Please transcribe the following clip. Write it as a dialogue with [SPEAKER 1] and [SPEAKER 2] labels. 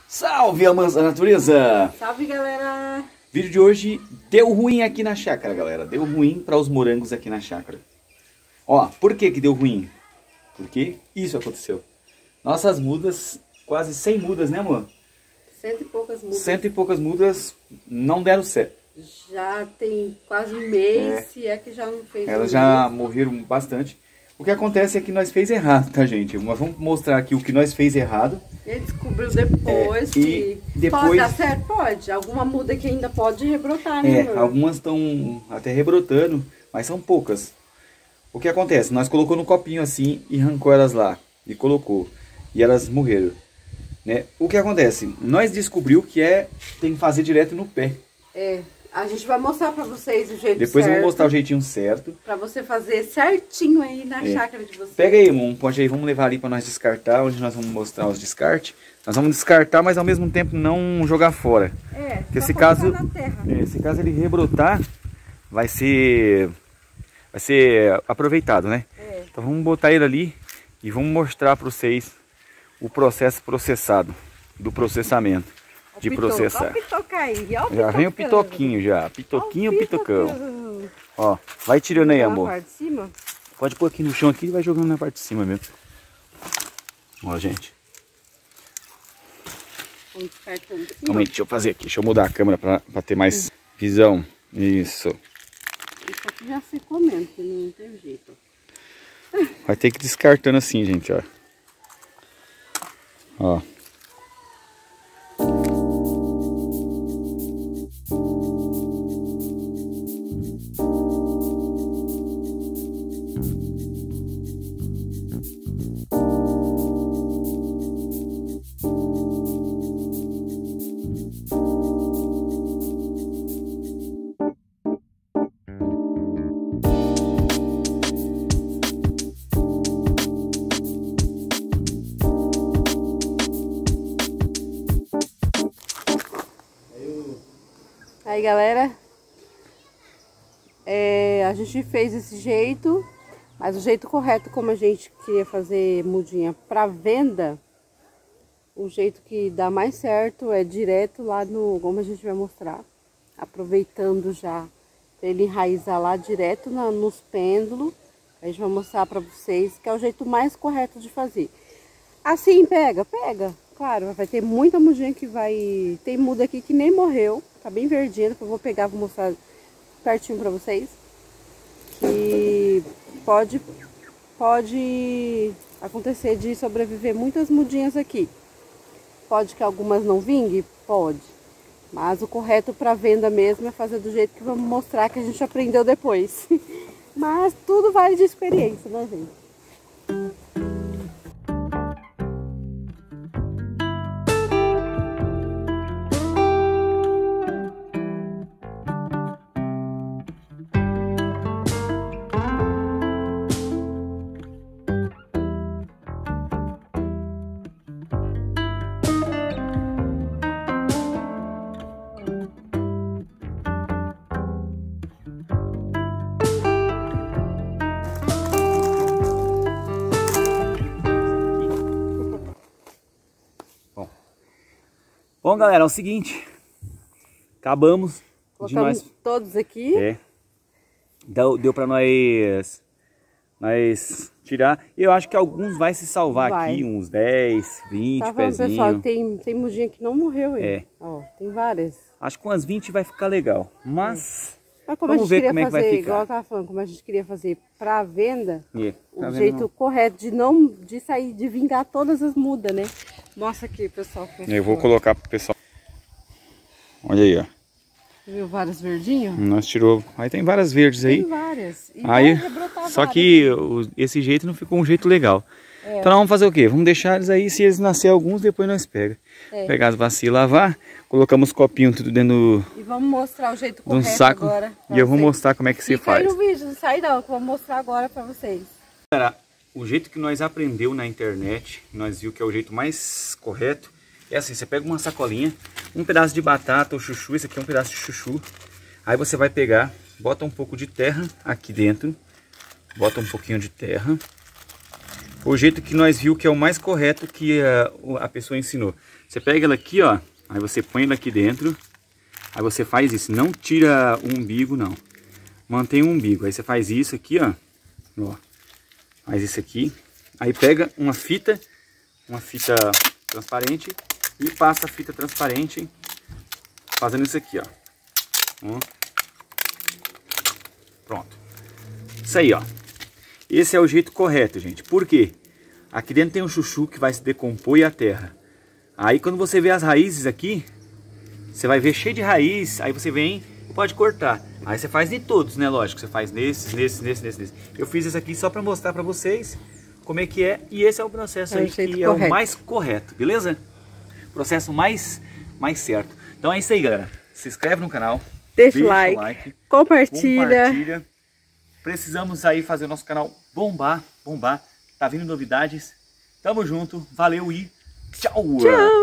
[SPEAKER 1] Salve, amantes da natureza!
[SPEAKER 2] Salve, galera!
[SPEAKER 1] Vídeo de hoje deu ruim aqui na chácara, galera. Deu ruim para os morangos aqui na chácara. Ó, por que que deu ruim? Porque isso aconteceu. Nossas mudas, quase 100 mudas, né, amor?
[SPEAKER 2] Cento e poucas mudas.
[SPEAKER 1] Cento e poucas mudas não deram certo.
[SPEAKER 2] Já tem quase um mês, se é que já não fez.
[SPEAKER 1] Elas já morreram bastante. O que acontece é que nós fez errado, tá, gente? Nós vamos mostrar aqui o que nós fez errado.
[SPEAKER 2] Ele descobriu depois
[SPEAKER 1] e
[SPEAKER 2] que
[SPEAKER 1] depois...
[SPEAKER 2] pode dar certo? Pode. Alguma muda que ainda pode rebrotar, né, amor?
[SPEAKER 1] Algumas estão até rebrotando, mas são poucas. O que acontece? Nós colocou no copinho assim e arrancou elas lá. E colocou. E elas morreram. Né? O que acontece? Nós descobriu que tem que fazer direto no pé.
[SPEAKER 2] A gente vai mostrar pra vocês o jeito
[SPEAKER 1] Depois
[SPEAKER 2] certo.
[SPEAKER 1] eu vou mostrar o jeitinho certo.
[SPEAKER 2] Pra você fazer certinho aí na chácara de vocês.
[SPEAKER 1] Pega aí, um pote aí, vamos levar ali pra nós descartar, onde nós vamos mostrar os descartes. Nós vamos descartar, mas ao mesmo tempo não jogar fora. Porque se caso ele rebrotar, vai ser aproveitado, né? Então vamos botar ele ali e vamos mostrar para vocês o processo processado, do processamento. De processar.
[SPEAKER 2] Olha o pitoca aí,
[SPEAKER 1] já vem o pitoquinho já. Pitoquinho, pitocão. Ó, vai tirando aí, amor.
[SPEAKER 2] Na parte de cima?
[SPEAKER 1] Pode pôr aqui no chão aqui e vai jogando na parte de cima mesmo. Ó, gente. Calma aí, deixa eu fazer aqui. Deixa eu mudar a câmera pra ter mais visão. Isso.
[SPEAKER 2] Isso aqui já secou mesmo, que não tem jeito.
[SPEAKER 1] Vai ter que ir descartando assim, gente, ó. Ó.
[SPEAKER 2] Aí, galera, a gente fez esse jeito, mas o jeito correto, como a gente queria fazer mudinha para venda, o jeito que dá mais certo é direto lá no, como a gente vai mostrar, aproveitando já para ele enraizar lá direto nos pêndulos. A gente vai mostrar para vocês que é o jeito mais correto de fazer. Assim, pega, claro, vai ter muita mudinha que vai, tem muda aqui que nem morreu. Tá bem verdinha, que eu vou pegar, vou mostrar pertinho pra vocês. Que pode acontecer de sobreviver muitas mudinhas aqui. Pode que algumas não vinguem? Pode. Mas o correto pra venda mesmo é fazer do jeito que vamos mostrar, que a gente aprendeu depois. Mas tudo vale de experiência, né, gente?
[SPEAKER 1] Bom, galera, é o seguinte. Acabamos de nós...
[SPEAKER 2] todos aqui.
[SPEAKER 1] Deu pra nós tirar. Eu acho que alguns vai se salvar aqui, uns 10, 20
[SPEAKER 2] tá,
[SPEAKER 1] pezinhos.
[SPEAKER 2] Pessoal, tem mudinha que não morreu aí. Ó, tem várias.
[SPEAKER 1] Acho que umas 20 vai ficar legal. Mas
[SPEAKER 2] como
[SPEAKER 1] vamos ver como é que vai ficar.
[SPEAKER 2] Igual eu tava falando, como a gente queria fazer pra venda,
[SPEAKER 1] tá
[SPEAKER 2] o jeito correto de sair, de vingar todas as mudas, né? Mostra aqui, pessoal.
[SPEAKER 1] Eu vou colocar pro pessoal. Olha aí, ó.
[SPEAKER 2] Viu vários verdinhos?
[SPEAKER 1] Nós tirou. Aí tem várias verdes aí.
[SPEAKER 2] Tem várias. E
[SPEAKER 1] aí, só que esse jeito não ficou um jeito legal. Então nós vamos fazer o quê? Vamos deixar eles aí, se eles nascerem alguns, depois nós pegamos. Pegar as vacilas, lavar, colocamos copinho tudo dentro
[SPEAKER 2] e vamos mostrar o jeito
[SPEAKER 1] de um
[SPEAKER 2] correto
[SPEAKER 1] saco
[SPEAKER 2] agora.
[SPEAKER 1] E eu vou mostrar como é que você faz.
[SPEAKER 2] Fica aí no vídeo, não sai não, que eu vou mostrar agora pra vocês.
[SPEAKER 1] Galera, o jeito que nós aprendeu na internet, nós viu que é o jeito mais correto, é assim, você pega uma sacolinha, um pedaço de batata ou chuchu, esse aqui é um pedaço de chuchu, aí você vai pegar, bota um pouco de terra aqui dentro, bota um pouquinho de terra, Foi o jeito que nós viu que é o mais correto que a pessoa ensinou. Você pega ela aqui, ó, aí você põe ela aqui dentro, aí você faz isso, não tira o umbigo não, mantém o umbigo, aí você faz isso aqui, ó, faz isso aqui, aí pega uma fita transparente e passa a fita transparente fazendo isso aqui, ó. Pronto, isso aí, ó. Esse é o jeito correto, gente. Por quê? Aqui dentro tem um chuchu que vai se decompor e a terra. Aí quando você vê as raízes aqui, você vai ver cheio de raiz, aí você vem e pode cortar. Aí você faz de todos, né? Lógico, você faz nesses. Eu fiz esse aqui só para mostrar para vocês como é que é. E esse é o processo aí que é o mais correto, beleza? Processo mais certo. Então é isso aí, galera. Se inscreve no canal.
[SPEAKER 2] Deixa o like. Compartilha.
[SPEAKER 1] Precisamos aí fazer o nosso canal bombar. Tá vindo novidades. Tamo junto. Valeu e tchau!
[SPEAKER 2] Tchau!